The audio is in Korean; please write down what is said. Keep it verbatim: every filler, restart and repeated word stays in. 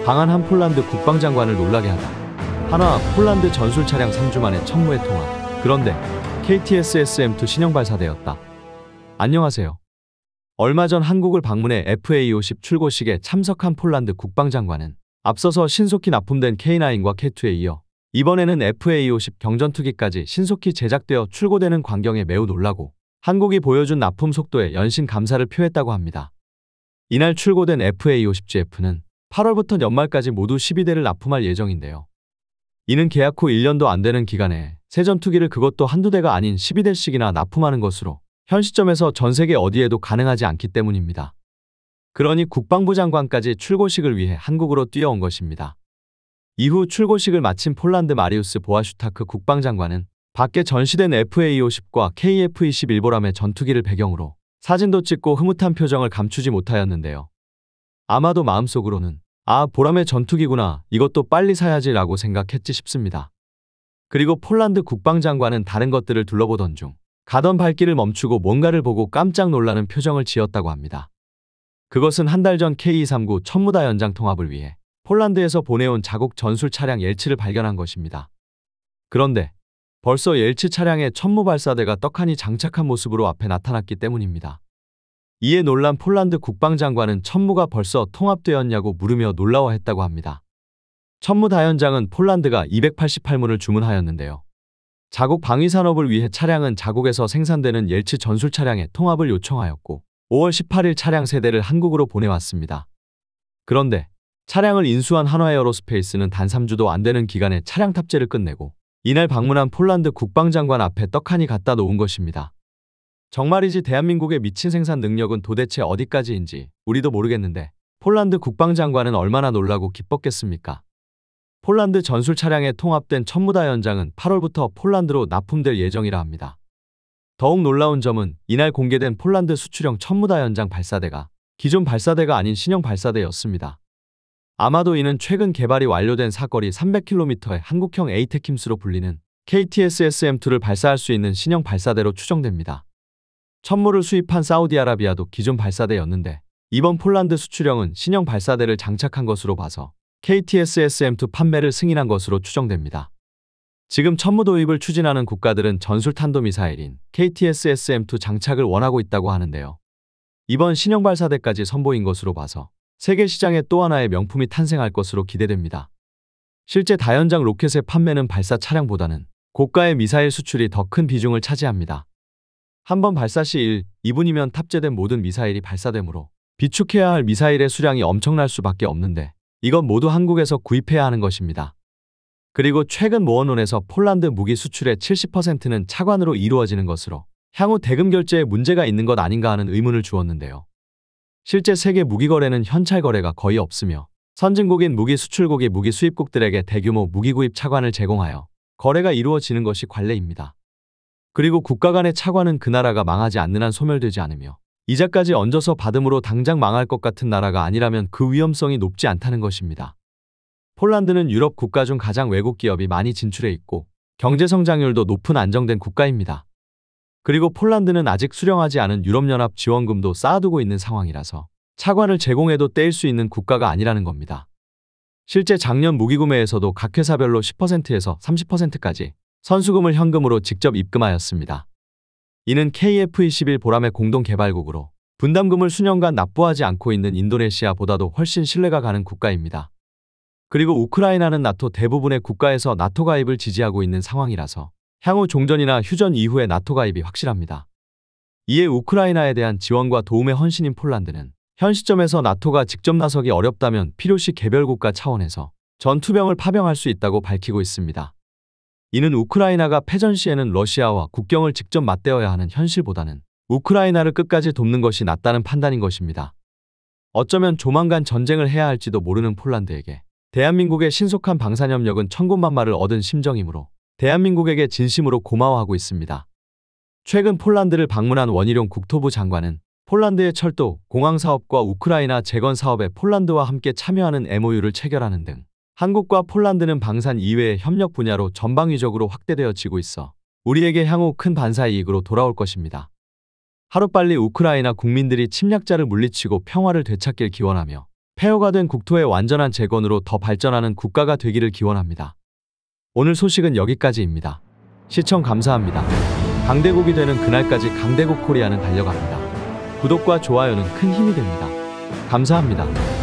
방한 한 폴란드 국방장관을 놀라게 하다. 한화 폴란드 전술 차량 삼 주 만에 천무의 통합. 그런데 케이티에스에스엠 투 신형 발사되었다. 안녕하세요. 얼마 전 한국을 방문해 에프에이 오십 출고식에 참석한 폴란드 국방장관은 앞서서 신속히 납품된 케이 나인과 케이투에 이어 이번에는 에프에이 오십 경전투기까지 신속히 제작되어 출고되는 광경에 매우 놀라고 한국이 보여준 납품 속도에 연신 감사를 표했다고 합니다. 이날 출고된 에프에이 오십 지에프는 팔월부터 연말까지 모두 십이 대를 납품할 예정인데요. 이는 계약 후 일 년도 안 되는 기간에 새 전투기를 그것도 한두 대가 아닌 십이 대씩이나 납품하는 것으로 현 시점에서 전 세계 어디에도 가능하지 않기 때문입니다. 그러니 국방부 장관까지 출고식을 위해 한국으로 뛰어온 것입니다. 이후 출고식을 마친 폴란드 마리우스 보아슈타크 국방장관은 밖에 전시된 에프에이 오십과 케이에프 이십일 보람의 전투기를 배경으로 사진도 찍고 흐뭇한 표정을 감추지 못하였는데요. 아마도 마음속으로는 아, 보람의 전투기구나, 이것도 빨리 사야지 라고 생각했지 싶습니다. 그리고 폴란드 국방장관은 다른 것들을 둘러보던 중 가던 발길을 멈추고 뭔가를 보고 깜짝 놀라는 표정을 지었다고 합니다. 그것은 한 달 전 케이 이백삼십구 천무다 연장 통합을 위해 폴란드에서 보내온 자국 전술 차량 옐츠를 발견한 것입니다. 그런데 벌써 옐츠 차량에 천무 발사대가 떡하니 장착한 모습으로 앞에 나타났기 때문입니다. 이에 놀란 폴란드 국방장관은 천무가 벌써 통합되었냐고 물으며 놀라워했다고 합니다. 천무 다연장은 폴란드가 이백팔십팔 문을 주문하였는데요. 자국 방위산업을 위해 차량은 자국에서 생산되는 옐츠 전술 차량의 통합을 요청하였고 오월 십팔일 차량 세 대를 한국으로 보내왔습니다. 그런데 차량을 인수한 한화에어로스페이스는 단 삼 주도 안 되는 기간에 차량 탑재를 끝내고 이날 방문한 폴란드 국방장관 앞에 떡하니 갖다 놓은 것입니다. 정말이지 대한민국의 미친 생산 능력은 도대체 어디까지인지 우리도 모르겠는데 폴란드 국방장관은 얼마나 놀라고 기뻤겠습니까? 폴란드 전술 차량에 통합된 천무다 연장은 팔월부터 폴란드로 납품될 예정이라 합니다. 더욱 놀라운 점은 이날 공개된 폴란드 수출형 천무다 연장 발사대가 기존 발사대가 아닌 신형 발사대였습니다. 아마도 이는 최근 개발이 완료된 사거리 삼백 킬로미터의 한국형 에이테킴스로 불리는 케이티에스에스엠 투를 발사할 수 있는 신형 발사대로 추정됩니다. 천무를 수입한 사우디아라비아도 기존 발사대였는데 이번 폴란드 수출형은 신형 발사대를 장착한 것으로 봐서 케이티에스에스엠 투 판매를 승인한 것으로 추정됩니다. 지금 천무 도입을 추진하는 국가들은 전술 탄도미사일인 케이티에스에스엠 투 장착을 원하고 있다고 하는데요. 이번 신형 발사대까지 선보인 것으로 봐서 세계 시장에 또 하나의 명품이 탄생할 것으로 기대됩니다. 실제 다연장 로켓의 판매는 발사 차량보다는 고가의 미사일 수출이 더 큰 비중을 차지합니다. 한 번 발사 시 일, 이 분이면 탑재된 모든 미사일이 발사되므로 비축해야 할 미사일의 수량이 엄청날 수밖에 없는데 이건 모두 한국에서 구입해야 하는 것입니다. 그리고 최근 모언론에서 폴란드 무기 수출의 칠십 퍼센트는 차관으로 이루어지는 것으로 향후 대금 결제에 문제가 있는 것 아닌가 하는 의문을 주었는데요. 실제 세계 무기 거래는 현찰 거래가 거의 없으며 선진국인 무기 수출국이 무기 수입국들에게 대규모 무기 구입 차관을 제공하여 거래가 이루어지는 것이 관례입니다. 그리고 국가 간의 차관은 그 나라가 망하지 않는 한 소멸되지 않으며 이자까지 얹어서 받음으로 당장 망할 것 같은 나라가 아니라면 그 위험성이 높지 않다는 것입니다. 폴란드는 유럽 국가 중 가장 외국 기업이 많이 진출해 있고 경제 성장률도 높은 안정된 국가입니다. 그리고 폴란드는 아직 수령하지 않은 유럽연합 지원금도 쌓아두고 있는 상황이라서 차관을 제공해도 떼일 수 있는 국가가 아니라는 겁니다. 실제 작년 무기구매에서도 각 회사별로 십 퍼센트에서 삼십 퍼센트까지 선수금을 현금으로 직접 입금하였습니다. 이는 케이에프 이십일 보람의 공동개발국으로 분담금을 수년간 납부하지 않고 있는 인도네시아보다도 훨씬 신뢰가 가는 국가입니다. 그리고 우크라이나는 나토 대부분의 국가에서 나토 가입을 지지하고 있는 상황이라서 향후 종전이나 휴전 이후의 나토 가입이 확실합니다. 이에 우크라이나에 대한 지원과 도움의 헌신인 폴란드는 현 시점에서 나토가 직접 나서기 어렵다면 필요시 개별 국가 차원에서 전투병을 파병할 수 있다고 밝히고 있습니다. 이는 우크라이나가 패전 시에는 러시아와 국경을 직접 맞대어야 하는 현실보다는 우크라이나를 끝까지 돕는 것이 낫다는 판단인 것입니다. 어쩌면 조만간 전쟁을 해야 할지도 모르는 폴란드에게 대한민국의 신속한 방산협력은 천군만마를 얻은 심정이므로 대한민국에게 진심으로 고마워하고 있습니다. 최근 폴란드를 방문한 원희룡 국토부 장관은 폴란드의 철도, 공항 사업과 우크라이나 재건 사업에 폴란드와 함께 참여하는 엠오유를 체결하는 등 한국과 폴란드는 방산 이외의 협력 분야로 전방위적으로 확대되어지고 있어 우리에게 향후 큰 반사이익으로 돌아올 것입니다. 하루빨리 우크라이나 국민들이 침략자를 물리치고 평화를 되찾길 기원하며 폐허가 된 국토의 완전한 재건으로 더 발전하는 국가가 되기를 기원합니다. 오늘 소식은 여기까지입니다. 시청 감사합니다. 강대국이 되는 그날까지 강대국 코리아는 달려갑니다. 구독과 좋아요는 큰 힘이 됩니다. 감사합니다.